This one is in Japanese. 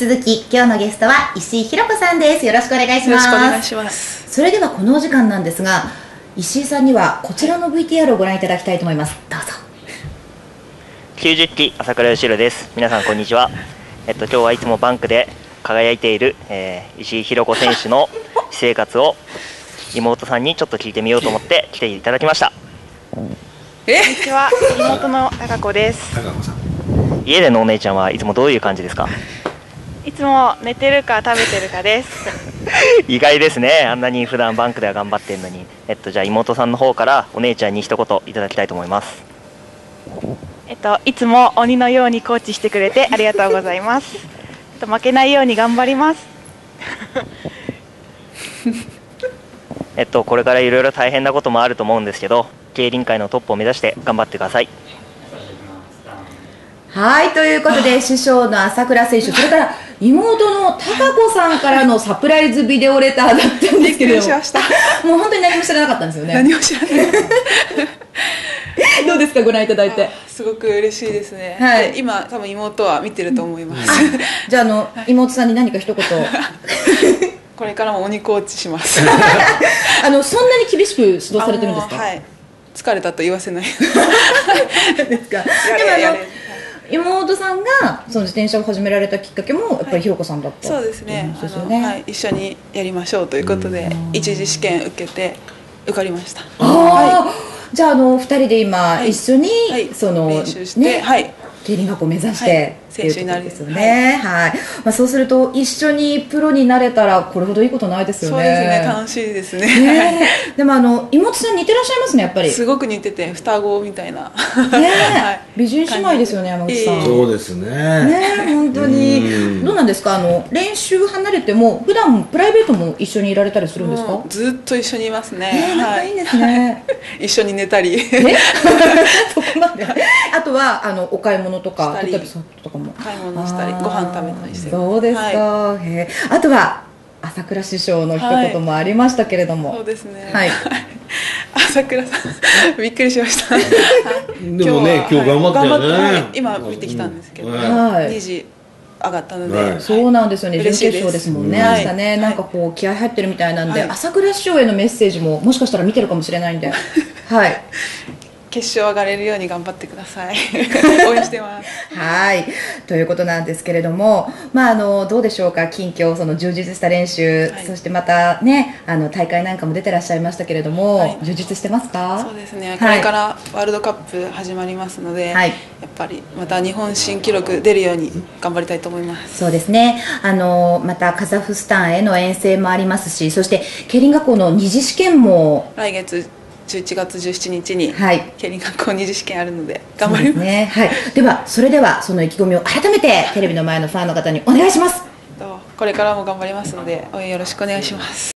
続き今日のゲストは石井ひろ子さんです。よろしくお願いします。 よろしくお願いします。 それではこのお時間なんですが、石井さんにはこちらの VTR をご覧いただきたいと思います。どうぞ。 90期朝倉義郎です。皆さんこんにちは。今日はいつもバンクで輝いている、石井ひろ子選手の私生活を妹さんにちょっと聞いてみようと思って来ていただきました。 こんにちは、妹の高子です。 高子さん。 家でのお姉ちゃんはいつもどういう感じですか？ いつも寝てるか食べてるかです。 意外ですね。あんなに普段バンクでは頑張ってるのに。じゃあ妹さんの方からお姉ちゃんに一言いただきたいと思います。 いつも鬼のようにコーチしてくれてありがとうございます。負けないように頑張ります。 これからいろいろ大変なこともあると思うんですけど、競輪界のトップを目指して頑張ってください。 はい、ということで師匠の朝倉選手、それから妹の高子さんからのサプライズビデオレターだったんですけれども、もう本当に何も知らなかったんですよね。 何も知らない。 どうですか、ご覧いただいて。 すごく嬉しいですね。 はい、 今多分妹は見てると思います。 じゃあ妹さんに何か一言。 これからも鬼コーチします。 そんなに厳しく指導されてるんですか？ はい。疲れたと言わせない。 ですか。でも妹さんがその自転車を始められたきっかけもやっぱりひろ子さんだった、 そうですね。 はい、 一緒にやりましょうということで一次試験受けて受かりました。 じゃあ2人で今一緒に練習して競輪学校を目指して選手になるんですよね。はい。そうすると一緒にプロになれたらこれほどいいことないですよね。 そうですね。楽しいですね。 でも妹さん似てらっしゃいますね、やっぱり。 すごく似てて双子みたいな。 美人姉妹ですよね、山口さん。 そうですね。 本当に。どうなんですか、練習離れても普段プライベートも一緒にいられたりするんですか？ ずっと一緒にいますね。 仲いいんですね。 一緒に寝たり。 そこまで。あとはお買い物とか買い物したりご飯食べたりして。 そうですか。あとは朝倉師匠の一言もありましたけれども。 そうですね。 はい。 朝倉さんびっくりしました。 でもね、今日頑張ったよね。 今見てきたんですけど、2時上がったので。 そうなんですよね。準決勝ですもんね。明日ね、なんかこう気合入ってるみたいなんで、朝倉師匠へのメッセージももしかしたら見てるかもしれないんで。はい。 決勝上がれるように頑張ってください。応援してます。 はい、ということなんですけれども、どうでしょうか、近況、その充実した練習、そしてまたね、大会なんかも出てらっしゃいましたけれども、充実してますか？ そうですね。これからワールドカップ始まりますので、やっぱりまた日本新記録出るように頑張りたいと思います。 そうですね。またカザフスタンへの遠征もありますし、そして競輪学校の二次試験も来月11月17日に競輪学校二次試験あるので頑張ります。 ね。はい。それではその意気込みを改めてテレビの前のファンの方にお願いします。 これからも頑張りますので応援よろしくお願いします。